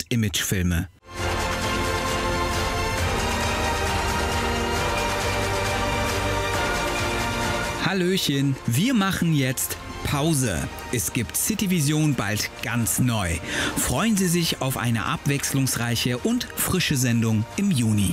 Imagefilme. Hallöchen, wir machen jetzt Pause. Es gibt Cityvision bald ganz neu. Freuen Sie sich auf eine abwechslungsreiche und frische Sendung im Juni.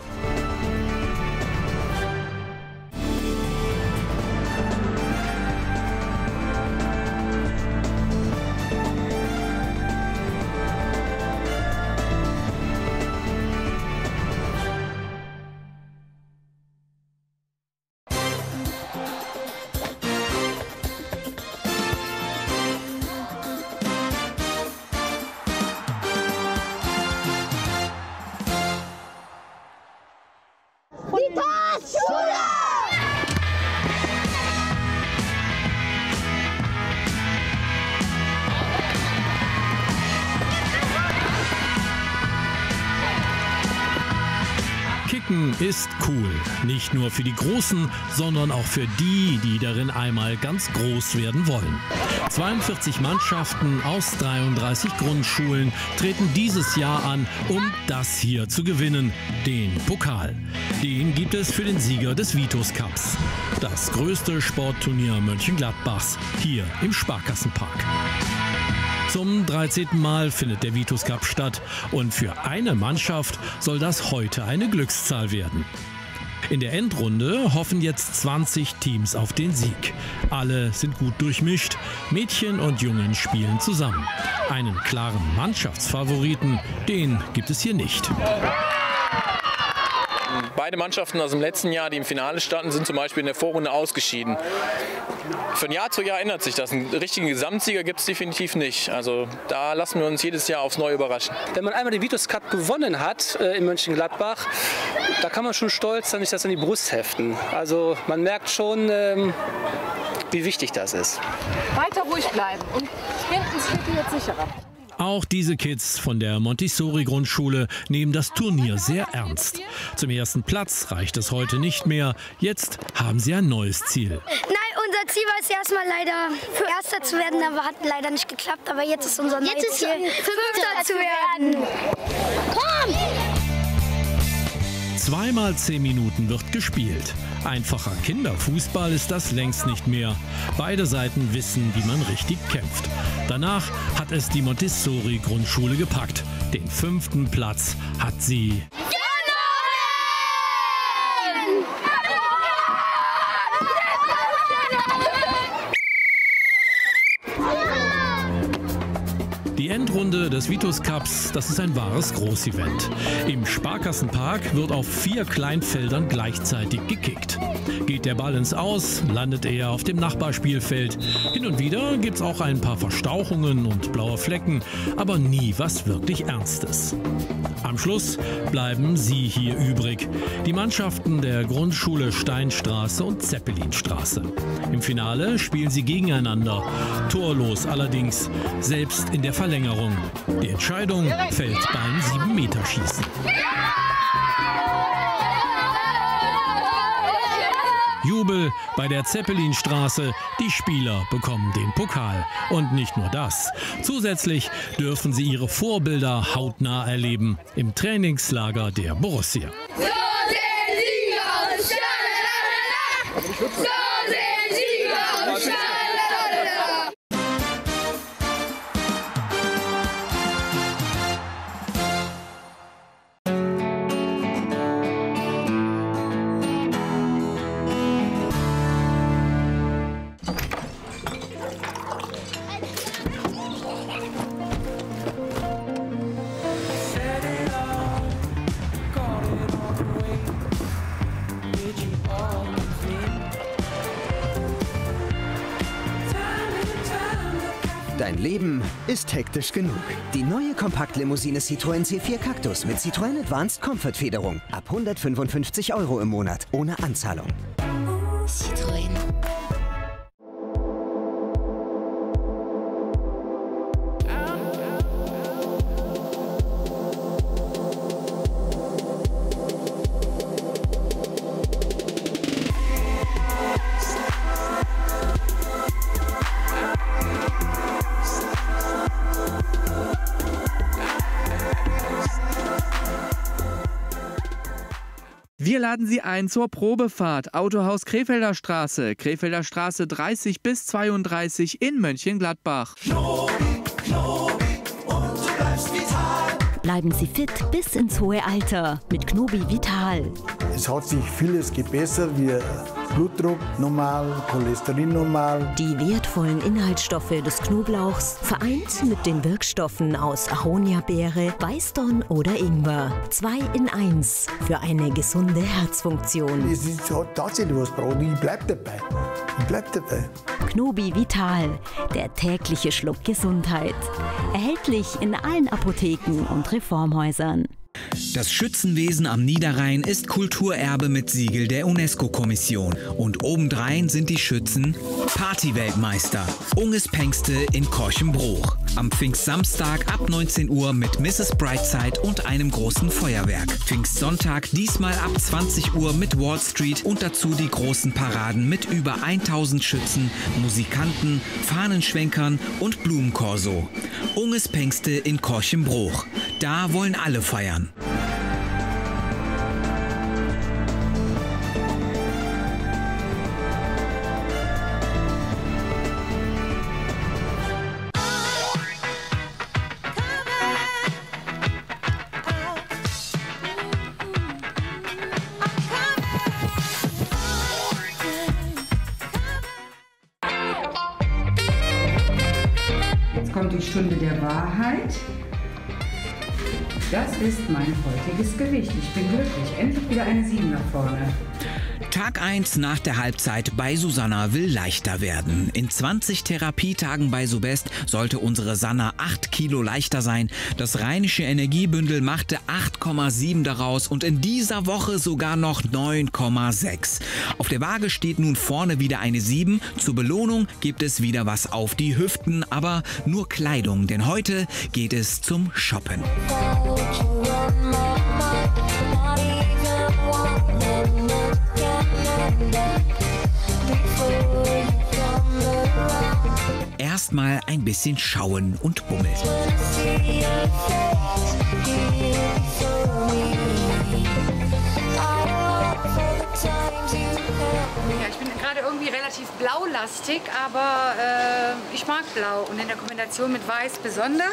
Kicken ist cool. Nicht nur für die Großen, sondern auch für die, die darin einmal ganz groß werden wollen. 42 Mannschaften aus 33 Grundschulen treten dieses Jahr an, um das hier zu gewinnen, den Pokal. Den gibt es für den Sieger des Vitus Cups. Das größte Sportturnier Mönchengladbachs, hier im Sparkassenpark. Zum 13. Mal findet der Vitus Cup statt und für eine Mannschaft soll das heute eine Glückszahl werden. In der Endrunde hoffen jetzt 20 Teams auf den Sieg. Alle sind gut durchmischt, Mädchen und Jungen spielen zusammen. Einen klaren Mannschaftsfavoriten, den gibt es hier nicht. Beide Mannschaften aus dem letzten Jahr, die im Finale standen, sind zum Beispiel in der Vorrunde ausgeschieden. Von Jahr zu Jahr ändert sich das. Einen richtigen Gesamtsieger gibt es definitiv nicht. Also da lassen wir uns jedes Jahr aufs Neue überraschen. Wenn man einmal den Vitus Cup gewonnen hat in Mönchengladbach, da kann man schon stolz sein, sich das an die Brust heften. Also man merkt schon, wie wichtig das ist. Weiter ruhig bleiben und hinten steht die jetzt sicherer. Auch diese Kids von der Montessori-Grundschule nehmen das Turnier sehr ernst. Zum ersten Platz reicht es heute nicht mehr. Jetzt haben sie ein neues Ziel. Nein, unser Ziel war es erstmal leider für Erster zu werden, aber hat leider nicht geklappt. Aber jetzt ist unser neues Ziel, Fünfter zu werden. Komm! 2 x 10 Minuten wird gespielt. Einfacher Kinderfußball ist das längst nicht mehr. Beide Seiten wissen, wie man richtig kämpft. Danach hat es die Montessori-Grundschule gepackt. Den 5. Platz hat sie Die Endrunde des Vitus Cups, das ist ein wahres Großevent. Im Sparkassenpark wird auf 4 Kleinfeldern gleichzeitig gekickt. Geht der Ball ins Aus, landet er auf dem Nachbarspielfeld. Hin und wieder gibt's auch ein paar Verstauchungen und blaue Flecken, aber nie was wirklich Ernstes. Am Schluss bleiben sie hier übrig. Die Mannschaften der Grundschule Steinstraße und Zeppelinstraße. Im Finale spielen sie gegeneinander. Torlos allerdings, selbst in der Verlängerung. Die Entscheidung fällt beim 7-Meter-Schießen. Jubel bei der Zeppelinstraße. Die Spieler bekommen den Pokal. Und nicht nur das. Zusätzlich dürfen sie ihre Vorbilder hautnah erleben im Trainingslager der Borussia. So sehen Sieger aus, schalalala. So sehen Sieger aus, schalalala. Dein Leben ist hektisch genug. Die neue Kompaktlimousine Citroën C4 Cactus mit Citroën Advanced Comfort Federung. Ab 155 € im Monat, ohne Anzahlung. Citroën. Wir laden Sie ein zur Probefahrt. Autohaus Krefelder Straße 30 bis 32 in Mönchengladbach. Bleiben Sie fit bis ins hohe Alter mit Knobi Vital. Es hat sich vieles gebessert, wie Blutdruck normal, Cholesterin normal. Die wertvollen Inhaltsstoffe des Knoblauchs vereint mit den Wirkstoffen aus Aronia-Beere, Weißdorn oder Ingwer. 2 in 1 für eine gesunde Herzfunktion. Es ist tatsächlich was braucht. Ich bleib dabei. Knobi Vital, der tägliche Schluck Gesundheit. Erhältlich in allen Apotheken und Reformhäusern. Das Schützenwesen am Niederrhein ist Kulturerbe mit Siegel der UNESCO-Kommission. Und obendrein sind die Schützen Partyweltmeister. Unges Pengste in Korchenbruch. Am Pfingstsamstag ab 19 Uhr mit Mrs. Brightside und einem großen Feuerwerk. Pfingstsonntag diesmal ab 20 Uhr mit Wall Street und dazu die großen Paraden mit über 1000 Schützen, Musikanten, Fahnenschwenkern und Blumenkorso. Unges Pengste in Korchenbruch. Da wollen alle feiern. Jetzt kommt die Stunde der Wahrheit. Das ist mein heutiges Gewicht. Ich bin glücklich. Endlich wieder eine 7 nach vorne. Tag 1 nach der Halbzeit bei Susanna will leichter werden. In 20 Therapietagen bei Subest sollte unsere Sanna 8 Kilo leichter sein. Das Rheinische Energiebündel machte 8,7 daraus und in dieser Woche sogar noch 9,6. Auf der Waage steht nun vorne wieder eine 7. Zur Belohnung gibt es wieder was auf die Hüften, aber nur Kleidung, denn heute geht es zum Shoppen. Erstmal ein bisschen schauen und bummeln. Ja, ich bin gerade irgendwie relativ blaulastig, aber ich mag blau und in der Kombination mit weiß besonders.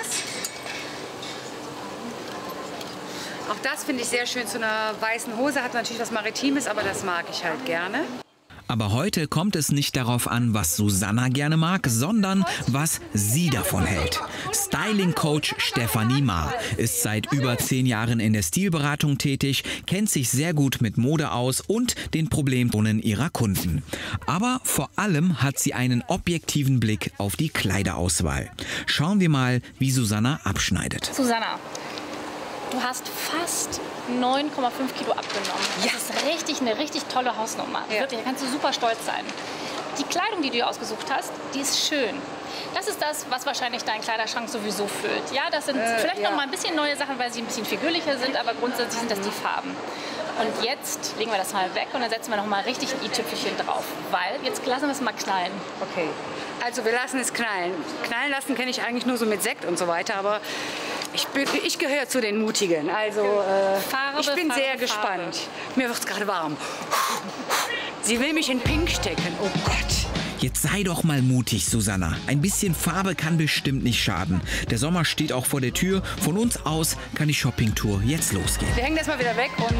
Auch das finde ich sehr schön zu einer weißen Hose, hat natürlich was Maritimes, aber das mag ich halt gerne. Aber heute kommt es nicht darauf an, was Susanna gerne mag, sondern was sie davon hält. Styling-Coach Stefanie Maar ist seit über 10 Jahren in der Stilberatung tätig, kennt sich sehr gut mit Mode aus und den Problemzonen ihrer Kunden. Aber vor allem hat sie einen objektiven Blick auf die Kleiderauswahl. Schauen wir mal, wie Susanna abschneidet. Susanna, du hast fast 9,5 Kilo abgenommen. Das ist eine richtig tolle Hausnummer. Ja. Wirklich, da kannst du super stolz sein. Die Kleidung, die du dir ausgesucht hast, die ist schön. Das ist das, was wahrscheinlich deinen Kleiderschrank sowieso füllt. Ja, das sind vielleicht noch mal ein bisschen neue Sachen, weil sie ein bisschen figürlicher sind, aber grundsätzlich sind das die Farben. Und jetzt legen wir das mal weg und dann setzen wir noch mal richtig ein i-Tüpfelchen drauf, weil jetzt lassen wir es mal knallen. Okay. Also wir lassen es knallen. Knallen lassen kenne ich eigentlich nur so mit Sekt und so weiter, aber ich gehöre zu den Mutigen. Also ich bin sehr gespannt. Mir wird es gerade warm. Sie will mich in Pink stecken. Oh Gott. Jetzt sei doch mal mutig, Susanna. Ein bisschen Farbe kann bestimmt nicht schaden. Der Sommer steht auch vor der Tür. Von uns aus kann die Shoppingtour jetzt losgehen. Wir hängen das mal wieder weg und...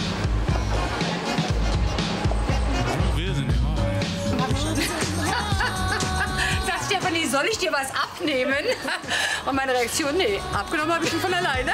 Stefanie, soll ich dir was abnehmen? Und meine Reaktion, nee, abgenommen habe ich ihn von alleine.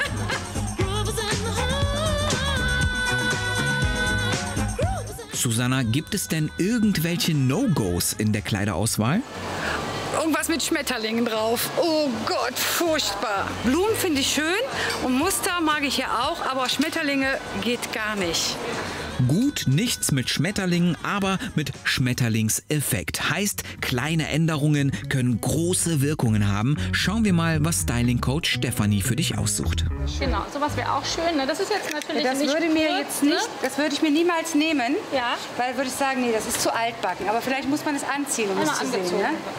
Susanna, gibt es denn irgendwelche No-Gos in der Kleiderauswahl? Irgendwas mit Schmetterlingen drauf. Oh Gott, furchtbar. Blumen finde ich schön und Muster mag ich ja auch, aber Schmetterlinge geht gar nicht. Gut, nichts mit Schmetterlingen, aber mit Schmetterlingseffekt. Heißt, kleine Änderungen können große Wirkungen haben. Schauen wir mal, was Styling-Coach Stefanie für dich aussucht. Genau, sowas wäre auch schön. Ne? Das ist jetzt natürlich das nicht würde mir kurz, jetzt nicht, das würde ich mir niemals nehmen, ja. Weil würde ich sagen, nee, das ist zu altbacken. Aber vielleicht muss man es anziehen, um es zu sehen. Ne? Sonst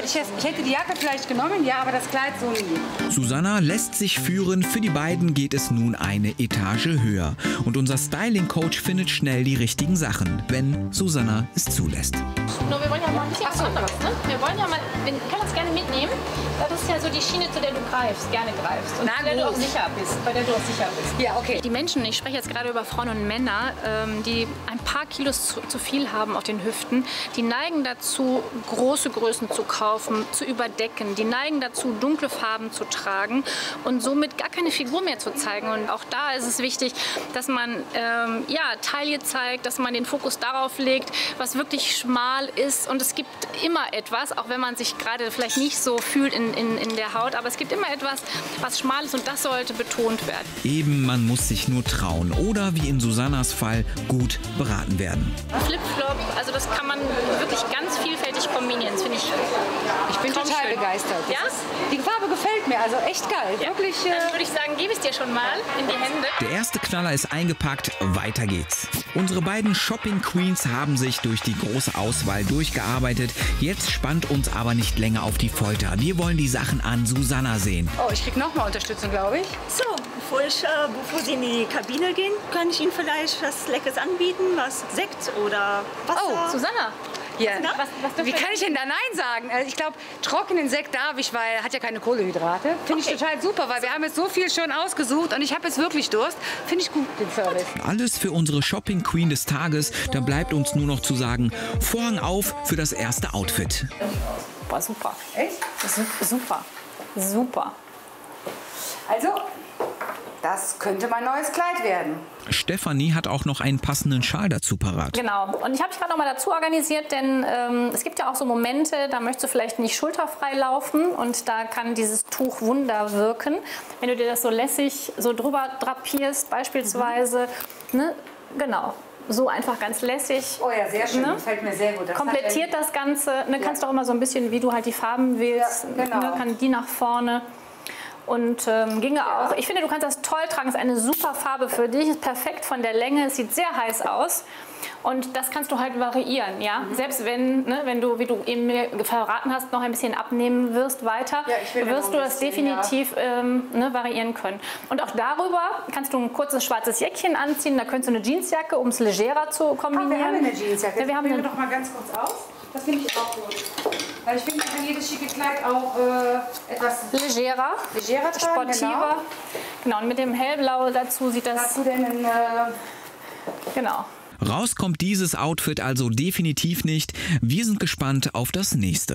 Ich hätte die Jacke vielleicht genommen, ja, aber das Kleid so nie. Susanna lässt sich führen. Für die beiden geht es nun eine Etage höher. Und unser Styling-Coach findet schnell die richtigen Sachen, wenn Susanna es zulässt. Nur wir wollen ja mal ein bisschen was anderes, ne? Wir wollen ja mal, wir können das gerne mitnehmen. Das ist ja so die Schiene, zu der du gerne greifst. Und bei der du auch sicher bist. Ja, okay. Die Menschen, ich spreche jetzt gerade über Frauen und Männer, die ein paar Kilos zu viel haben auf den Hüften, die neigen dazu, große Größen zu kaufen, zu überdecken. Die neigen dazu, dunkle Farben zu tragen und somit gar keine Figur mehr zu zeigen. Und auch da ist es wichtig, dass man Taille zeigt, dass man den Fokus darauf legt, was wirklich schmal ist. Und es gibt immer etwas, auch wenn man sich gerade vielleicht nicht so fühlt in der Haut, aber es gibt immer etwas, was schmal ist und das sollte betont werden. Eben, man muss sich nur trauen oder wie in Susannas Fall gut beraten werden. Flip-Flop, also das kann man wirklich ganz vielfältig kombinieren. Das finde ich. Ich bin total begeistert. Ja? Die Farbe gefällt mir, also echt geil. Ja. Wirklich. Dann würde ich sagen, gebe ich es dir schon mal in die Hände. Der erste Knaller ist eingepackt, weiter geht's. Unsere beiden Shopping Queens haben sich durch die große Auswahl durchgearbeitet. Jetzt spannt uns aber nicht länger auf die Folter. Wir wollen die Sachen an Susanna sehen. Oh, ich krieg noch mal Unterstützung, glaube ich. So, bevor Sie in die Kabine gehen, kann ich Ihnen vielleicht was Leckeres anbieten, was Sekt oder Wasser. Oh, Susanna. Ja. Was wie kann ich denn da Nein sagen? Also ich glaube, trockenen Sekt darf ich, weil hat ja keine Kohlenhydrate. Finde ich total super, weil wir haben jetzt so viel schon ausgesucht und ich habe jetzt wirklich Durst. Finde ich gut, den Service. Alles für unsere Shopping Queen des Tages. Dann bleibt uns nur noch zu sagen, Vorhang auf für das erste Outfit. Boah, super. Echt? Super. Super. Also, das könnte mein neues Kleid werden. Stefanie hat auch noch einen passenden Schal dazu parat. Genau. Und ich habe dich gerade noch mal dazu organisiert, denn es gibt ja auch so Momente, da möchtest du vielleicht nicht schulterfrei laufen und da kann dieses Tuch Wunder wirken. Wenn du dir das so lässig so drüber drapierst beispielsweise, ne? Genau. So einfach ganz lässig. Oh ja, sehr schön. Ne? Gefällt mir sehr gut. Das komplettiert das Ganze. Ne? Kannst du auch immer so ein bisschen, wie du halt die Farben wählst. Ja, genau. Ne? Kann die nach vorne. Und ginge auch. Ich finde, du kannst das toll tragen. Es ist eine super Farbe für dich. Ist perfekt von der Länge. Es sieht sehr heiß aus. Und das kannst du halt variieren, ja. Selbst wenn, ne, wenn du, wie du eben mir verraten hast, noch ein bisschen abnehmen wirst weiter, wirst du das definitiv variieren können. Und auch darüber kannst du ein kurzes schwarzes Jäckchen anziehen. Da könntest du eine Jeansjacke, um es legerer zu kombinieren. Wir haben eine Jeansjacke. Ja, wir haben doch mal ganz kurz aus. Das finde ich auch gut. Weil ich finde, man kann jedes schicke Kleid auch etwas legerer tragen, sportiver. Genau, und mit dem Hellblau dazu sieht das... Hast du denn einen... Genau. Raus kommt dieses Outfit also definitiv nicht. Wir sind gespannt auf das nächste.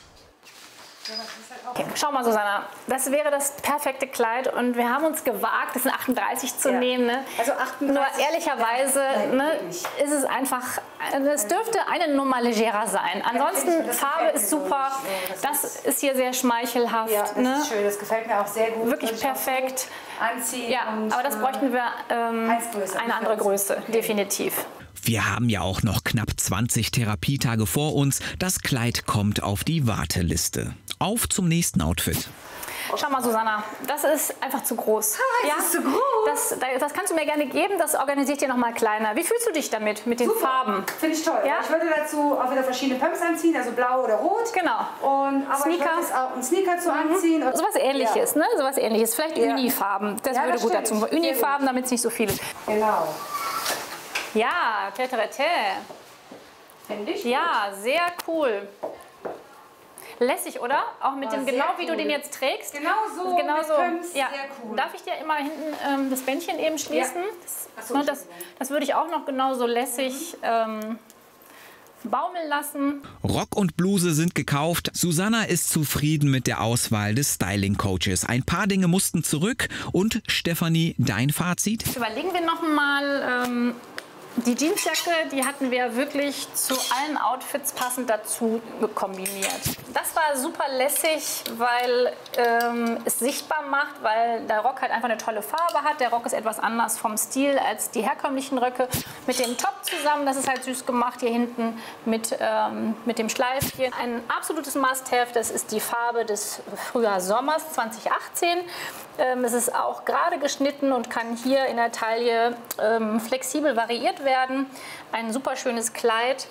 Okay, schau mal, Susanna, das wäre das perfekte Kleid und wir haben uns gewagt, das in 38 zu nehmen. Ne? Also 38. Nur ehrlicherweise ist es einfach, es dürfte eine Nummer legerer sein. Ansonsten, Farbe ist super, das ist hier sehr schmeichelhaft. Ja, das ist schön, das gefällt mir auch sehr gut. Wirklich perfekt. Anziehen. Ja, aber das bräuchten wir eine andere Größe, definitiv. Wir haben ja auch noch knapp 20 Therapietage vor uns. Das Kleid kommt auf die Warteliste. Auf zum nächsten Outfit. Schau mal, Susanna, das ist einfach zu groß. Das ist zu groß. Das kannst du mir gerne geben, das organisiert dir noch mal kleiner. Wie fühlst du dich damit, mit den Farben? Finde ich toll. Ja? Ich würde dazu auch wieder verschiedene Pumps anziehen, also blau oder rot. Genau. Aber Sneaker. Ich würde es auch einen Sneaker zu anziehen. So was Ähnliches, ne? So was Ähnliches. Vielleicht Unifarben. Das würde gut dazu. Unifarben, damit es nicht so viel ist. Genau. Ja, Teterete. Finde ich ja, gut. Sehr cool. Lässig, oder? Auch mit dem, genau wie cool. du den jetzt trägst. Genau so. Genau mit so. Pumps, Ja. Sehr cool. Darf ich dir immer hinten das Bändchen eben schließen? Ja. Das würde ich auch noch genauso lässig baumeln lassen. Rock und Bluse sind gekauft. Susanna ist zufrieden mit der Auswahl des Styling-Coaches. Ein paar Dinge mussten zurück. Und Stefanie, dein Fazit? Überlegen wir noch mal. Die Jeansjacke, die hatten wir wirklich zu allen Outfits passend dazu kombiniert. Das war super lässig, weil es sichtbar macht, weil der Rock halt einfach eine tolle Farbe hat. Der Rock ist etwas anders vom Stil als die herkömmlichen Röcke. Mit dem Top zusammen, das ist halt süß gemacht hier hinten mit dem Schleifchen. Ein absolutes Must-Have, das ist die Farbe des Frühjahr-Sommers 2018. Es ist auch gerade geschnitten und kann hier in der Taille flexibel variiert werden. Ein super schönes Kleid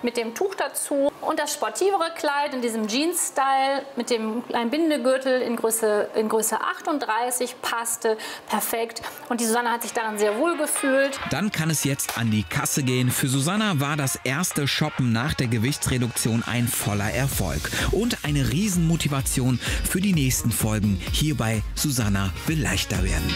mit dem Tuch dazu. Und das sportivere Kleid in diesem Jeans-Style mit dem kleinen Bindegürtel in Größe 38 passte perfekt. Und die Susanna hat sich daran sehr wohl gefühlt. Dann kann es jetzt an die Kasse gehen. Für Susanna war das erste Shoppen nach der Gewichtsreduktion ein voller Erfolg. Und eine Riesenmotivation für die nächsten Folgen hier bei Susanna will leichter werden.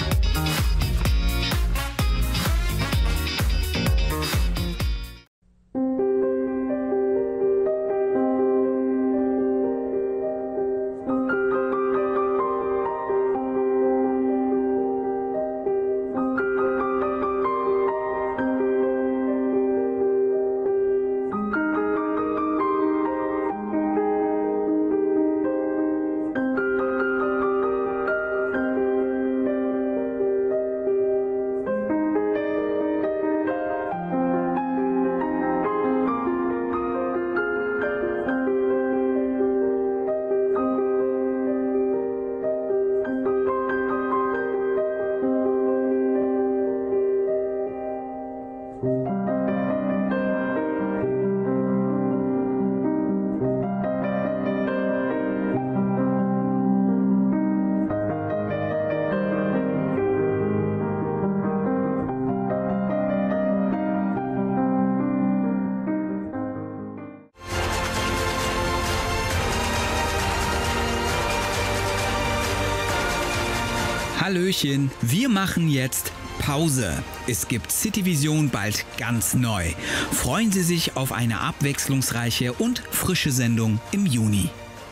Hallöchen, wir machen jetzt Pause. Es gibt Cityvision bald ganz neu. Freuen Sie sich auf eine abwechslungsreiche und frische Sendung im Juni.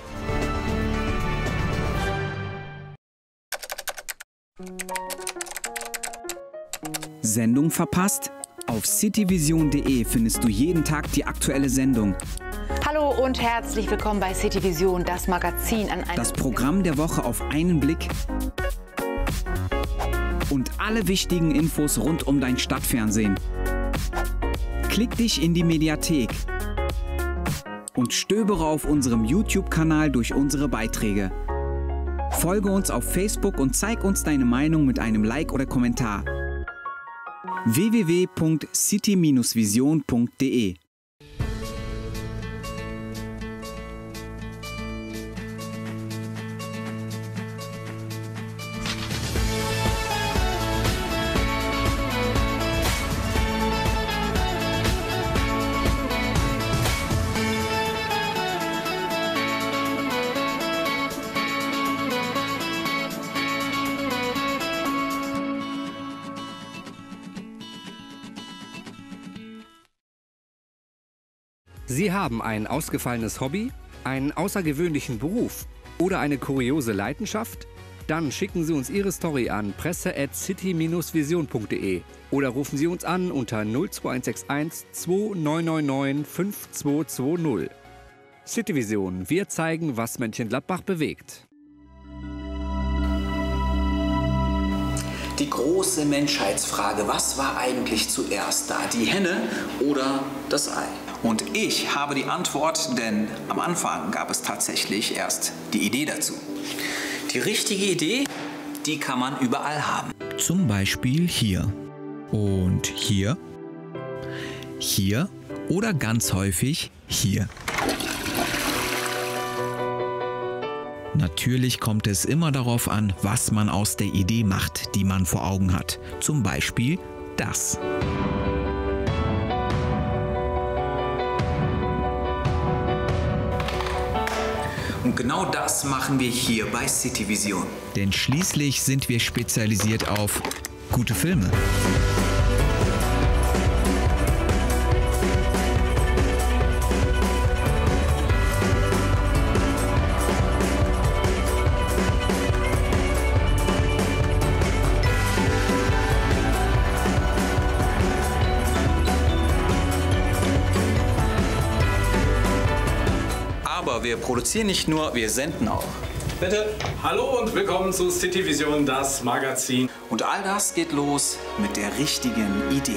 Sendung verpasst? Auf cityvision.de findest du jeden Tag die aktuelle Sendung. Hallo und herzlich willkommen bei Cityvision, das Magazin an einem... Das Programm der Woche auf einen Blick. Und alle wichtigen Infos rund um dein Stadtfernsehen. Klick dich in die Mediathek und stöbere auf unserem YouTube-Kanal durch unsere Beiträge. Folge uns auf Facebook und zeig uns deine Meinung mit einem Like oder Kommentar. www.city-vision.de Sie haben ein ausgefallenes Hobby, einen außergewöhnlichen Beruf oder eine kuriose Leidenschaft? Dann schicken Sie uns Ihre Story an presse@city-vision.de oder rufen Sie uns an unter 02161 2999 5220. Cityvision, wir zeigen, was Mönchengladbach bewegt. Die große Menschheitsfrage, was war eigentlich zuerst da, die Henne oder das Ei? Und ich habe die Antwort, denn am Anfang gab es tatsächlich erst die Idee dazu. Die richtige Idee, die kann man überall haben. Zum Beispiel hier. Und hier. Hier oder ganz häufig hier. Natürlich kommt es immer darauf an, was man aus der Idee macht, die man vor Augen hat. Zum Beispiel das. Und genau das machen wir hier bei Cityvision. Denn schließlich sind wir spezialisiert auf gute Filme. Wir produzieren nicht nur, wir senden auch. Bitte. Hallo und willkommen zu Cityvision, das Magazin. Und all das geht los mit der richtigen Idee.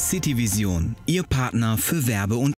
Cityvision, Ihr Partner für Werbe- und